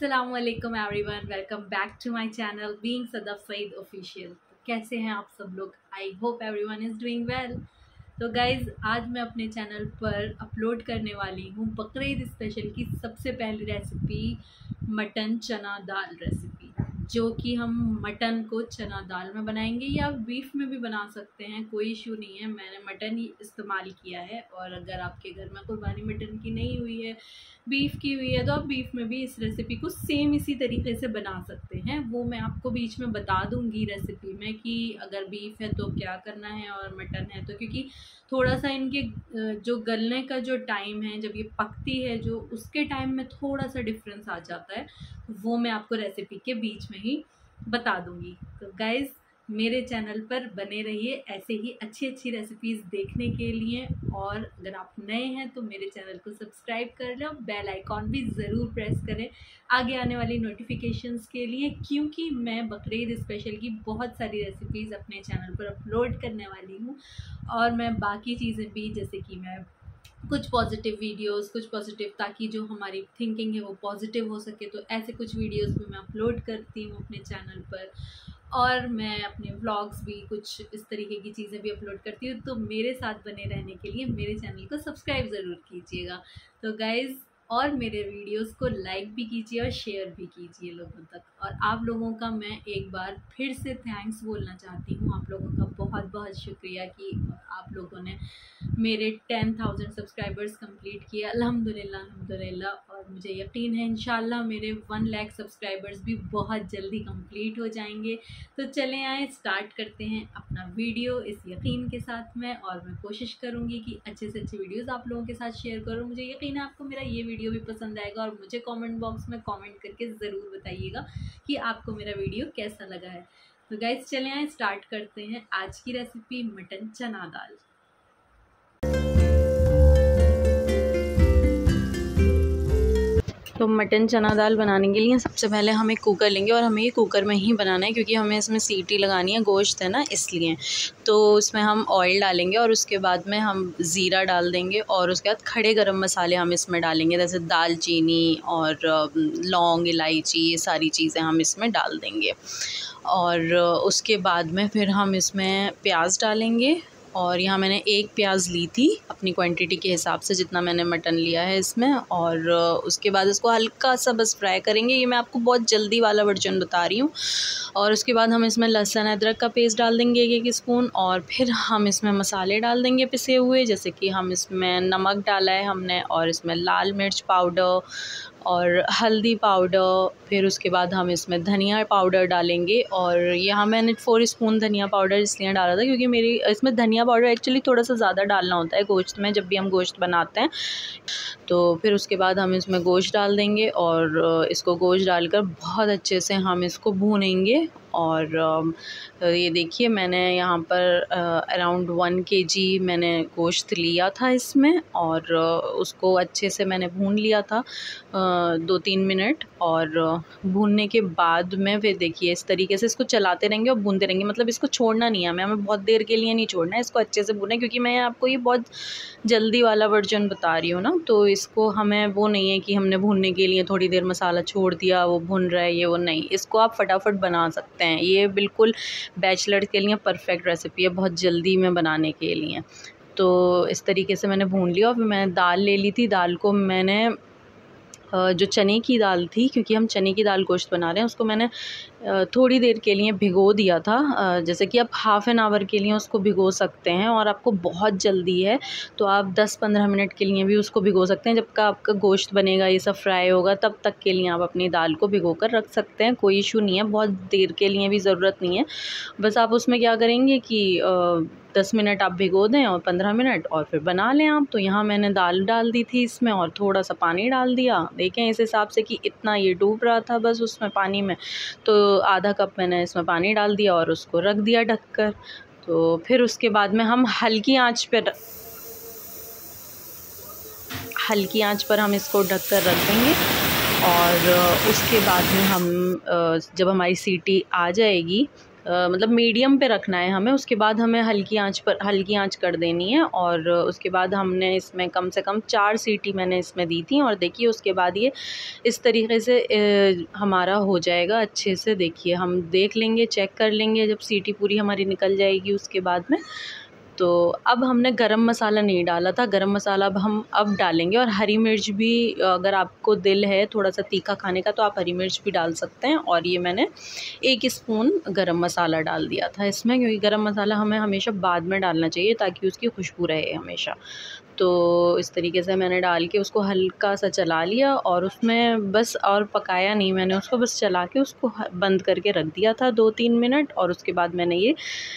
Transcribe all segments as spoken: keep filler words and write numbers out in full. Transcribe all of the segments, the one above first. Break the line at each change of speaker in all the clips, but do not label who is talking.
अस्सलामुअलैकुम everyone, welcome back to my channel being Sadaf Saeed official. कैसे हैं आप सब लोग? I hope everyone is doing well. तो गाइज़, आज मैं अपने चैनल पर अपलोड करने वाली हूँ बकरीद स्पेशल की सबसे पहली रेसिपी, मटन चना दाल रेसिपी, जो कि हम मटन को चना दाल में बनाएंगे या बीफ में भी बना सकते हैं, कोई इशू नहीं है। मैंने मटन ही इस्तेमाल किया है, और अगर आपके घर में कुर्बानी मटन की नहीं हुई है, बीफ की हुई है, तो आप बीफ में भी इस रेसिपी को सेम इसी तरीके से बना सकते हैं। वो मैं आपको बीच में बता दूंगी रेसिपी में कि अगर बीफ है तो क्या करना है और मटन है तो, क्योंकि थोड़ा सा इनके जो गलने का जो टाइम है, जब ये पकती है जो, उसके टाइम में थोड़ा सा डिफरेंस आ जाता है। वो मैं आपको रेसिपी के बीच में ही बता दूंगी। तो गाइज़, मेरे चैनल पर बने रहिए ऐसे ही अच्छी अच्छी रेसिपीज़ देखने के लिए। और अगर आप नए हैं तो मेरे चैनल को सब्सक्राइब कर लो, बेल आइकॉन भी ज़रूर प्रेस करें आगे आने वाली नोटिफिकेशंस के लिए, क्योंकि मैं बकरीद स्पेशल की बहुत सारी रेसिपीज़ अपने चैनल पर अपलोड करने वाली हूँ। और मैं बाकी चीज़ें भी, जैसे कि मैं कुछ पॉजिटिव वीडियोस, कुछ पॉजिटिव, ताकि जो हमारी थिंकिंग है वो पॉजिटिव हो सके, तो ऐसे कुछ वीडियोस भी मैं अपलोड करती हूँ अपने चैनल पर। और मैं अपने व्लॉग्स भी, कुछ इस तरीके की चीज़ें भी अपलोड करती हूँ। तो मेरे साथ बने रहने के लिए मेरे चैनल को सब्सक्राइब ज़रूर कीजिएगा। तो गाइज़, और मेरे वीडियोस को लाइक भी कीजिए और शेयर भी कीजिए लोगों तक। और आप लोगों का मैं एक बार फिर से थैंक्स बोलना चाहती हूँ। आप लोगों का बहुत बहुत शुक्रिया कि आप लोगों ने मेरे टेन थाउजेंड सब्सक्राइबर्स कंप्लीट किए, अल्हम्दुलिल्लाह अल्हम्दुलिल्लाह। और मुझे यकीन है इंशाल्लाह मेरे वन लाख सब्सक्राइबर्स भी बहुत जल्दी कंप्लीट हो जाएंगे। तो चलें आए, स्टार्ट करते हैं अपना वीडियो इस यकीन के साथ में। और मैं कोशिश करूँगी कि अच्छे से अच्छे वीडियोस आप लोगों के साथ शेयर करूँ। मुझे यकीन है आपको मेरा ये वीडियो भी पसंद आएगा, और मुझे कमेंट बॉक्स में कमेंट करके ज़रूर बताइएगा कि आपको मेरा वीडियो कैसा लगा है। तो गाइस, चलें आए, स्टार्ट करते हैं आज की रेसिपी, मटन चना दाल। तो मटन चना दाल बनाने के लिए सबसे पहले हम एक कुकर लेंगे, और हमें ये कुकर में ही बनाना है क्योंकि हमें इसमें सीटी लगानी है, गोश्त है ना, इसलिए। तो इसमें हम ऑयल डालेंगे, और उसके बाद में हम ज़ीरा डाल देंगे, और उसके बाद खड़े गरम मसाले हम इसमें डालेंगे, जैसे दालचीनी और लौंग, इलायची, ये सारी चीज़ें हम इसमें डाल देंगे। और उसके बाद में फिर हम इसमें प्याज डालेंगे, और यहाँ मैंने एक प्याज ली थी अपनी क्वांटिटी के हिसाब से, जितना मैंने मटन लिया है इसमें। और उसके बाद इसको हल्का सा बस फ्राई करेंगे। ये मैं आपको बहुत जल्दी वाला वर्जन बता रही हूँ। और उसके बाद हम इसमें लहसुन अदरक का पेस्ट डाल देंगे एक एक स्पून, और फिर हम इसमें मसाले डाल देंगे पिसे हुए, जैसे कि हम इसमें नमक डाला है हमने, और इसमें लाल मिर्च पाउडर और हल्दी पाउडर। फिर उसके बाद हम इसमें धनिया पाउडर डालेंगे, और यहाँ मैंने फोर स्पून धनिया पाउडर इसलिए डाला था क्योंकि मेरी इसमें धनिया पाउडर एक्चुअली थोड़ा सा ज़्यादा डालना होता है गोश्त में, जब भी हम गोश्त बनाते हैं। तो फिर उसके बाद हम इसमें गोश्त डाल देंगे, और इसको गोश्त डालकर बहुत अच्छे से हम इसको भूनेंगे। और ये देखिए, मैंने यहाँ पर अराउंड वन के जी मैंने गोश्त लिया था इसमें, और उसको अच्छे से मैंने भून लिया था दो तीन मिनट। और भूनने के बाद में फिर देखिए, इस तरीके से इसको चलाते रहेंगे और भूनते रहेंगे, मतलब इसको छोड़ना नहीं है हमें हमें बहुत देर के लिए नहीं छोड़ना है, इसको अच्छे से भूनना है। क्योंकि मैं आपको ये बहुत जल्दी वाला वर्जन बता रही हूँ ना, तो इसको हमें वो नहीं है कि हमने भूनने के लिए थोड़ी देर मसाला छोड़ दिया, वो भुन रहा है, ये वो नहीं। इसको आप फटाफट बना सकते हैं। ये बिल्कुल बैचलर के लिए परफेक्ट रेसिपी है, बहुत जल्दी में बनाने के लिए। तो इस तरीके से मैंने भून लिया, और फिर मैंने दाल ले ली थी। दाल को मैंने जो चने की दाल थी, क्योंकि हम चने की दाल गोश्त बना रहे हैं, उसको मैंने थोड़ी देर के लिए भिगो दिया था। जैसे कि आप हाफ़ एन आवर के लिए उसको भिगो सकते हैं, और आपको बहुत जल्दी है तो आप दस पंद्रह मिनट के लिए भी उसको भिगो सकते हैं। जब का आपका गोश्त बनेगा, ये सब फ्राई होगा, तब तक के लिए आप अपनी दाल को भिगो कर रख सकते हैं, कोई इशू नहीं है। बहुत देर के लिए भी ज़रूरत नहीं है। बस आप उसमें क्या करेंगे कि दस मिनट आप भिगो दें, और पंद्रह मिनट, और फिर बना लें आप। तो यहाँ मैंने दाल डाल दी थी इसमें, और थोड़ा सा पानी डाल दिया। देखें इस हिसाब से कि इतना ये डूब रहा था बस उसमें पानी में, तो आधा कप मैंने इसमें पानी डाल दिया, और उसको रख दिया ढककर। तो फिर उसके बाद में हम हल्की आंच पर हल्की आंच पर हम इसको ढककर रख देंगे। और उसके बाद में हम जब हमारी सीटी आ जाएगी आ, मतलब मीडियम पे रखना है हमें। उसके बाद हमें हल्की आंच पर हल्की आंच कर देनी है और उसके बाद हमने इसमें कम से कम चार सीटी मैंने इसमें दी थी। और देखिए उसके बाद ये इस तरीके से ए, हमारा हो जाएगा अच्छे से। देखिए हम देख लेंगे, चेक कर लेंगे जब सीटी पूरी हमारी निकल जाएगी उसके बाद में। तो अब हमने गरम मसाला नहीं डाला था, गरम मसाला अब हम अब डालेंगे। और हरी मिर्च भी, अगर आपको दिल है थोड़ा सा तीखा खाने का तो आप हरी मिर्च भी डाल सकते हैं। और ये मैंने एक स्पून गरम मसाला डाल दिया था इसमें, क्योंकि गरम मसाला हमें हमेशा बाद में डालना चाहिए ताकि उसकी खुशबू रहे हमेशा। तो इस तरीके से मैंने डाल के उसको हल्का सा चला लिया और उसमें बस, और पकाया नहीं मैंने उसको, बस चला के उसको बंद करके रख दिया था दो तीन मिनट। और उसके बाद मैंने ये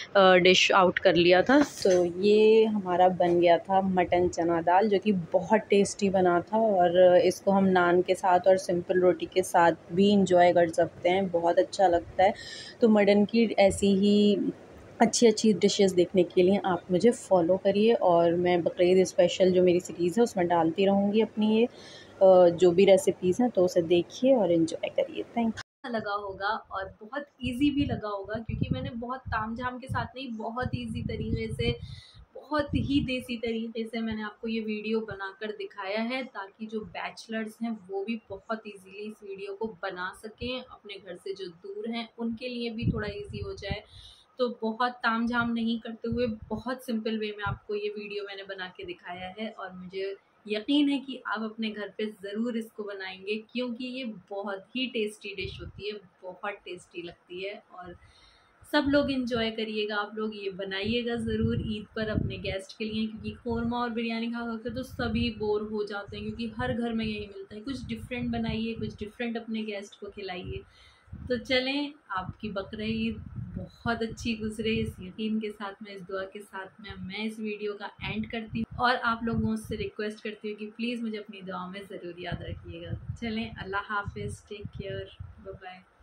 डिश आउट कर लिया था। तो ये हमारा बन गया था मटन चना दाल, जो कि बहुत टेस्टी बना था। और इसको हम नान के साथ और सिंपल रोटी के साथ भी इंजॉय कर सकते हैं, बहुत अच्छा लगता है। तो मटन की ऐसी ही अच्छी अच्छी डिशेस देखने के लिए आप मुझे फ़ॉलो करिए। और मैं बकरीद स्पेशल जो मेरी सीरीज़ है उसमें डालती रहूँगी अपनी ये जो भी रेसिपीज़ हैं, तो उसे देखिए और इन्जॉय करिए। Thank you.
लगा होगा और बहुत इजी भी लगा होगा, क्योंकि मैंने बहुत तामझाम के साथ नहीं, बहुत इजी तरीके से, बहुत ही देसी तरीके से मैंने आपको ये वीडियो बनाकर दिखाया है, ताकि जो बैचलर्स हैं वो भी बहुत इजीली इस वीडियो को बना सकें, अपने घर से जो दूर हैं उनके लिए भी थोड़ा इजी हो जाए। तो बहुत तामझाम नहीं करते हुए बहुत सिंपल वे में आपको ये वीडियो मैंने बना के दिखाया है। और मुझे यकीन है कि आप अपने घर पे ज़रूर इसको बनाएंगे, क्योंकि ये बहुत ही टेस्टी डिश होती है, बहुत टेस्टी लगती है। और सब लोग इंजॉय करिएगा, आप लोग ये बनाइएगा ज़रूर ईद पर अपने गेस्ट के लिए, क्योंकि क़ोरमा और बिरयानी खा खा के तो सभी बोर हो जाते हैं, क्योंकि हर घर में यही मिलता है। कुछ डिफरेंट बनाइए, कुछ डिफरेंट अपने गेस्ट को खिलाइए। तो चलें, आपकी बकरीद बहुत अच्छी गुजरे, इस यकीन के साथ में, इस दुआ के साथ में मैं इस वीडियो का एंड करती हूँ। और आप लोगों से रिक्वेस्ट करती हूँ कि प्लीज़ मुझे अपनी दुआ में ज़रूर याद रखिएगा। चलें, अल्लाह हाफिज़, टेक केयर, बाय बाय।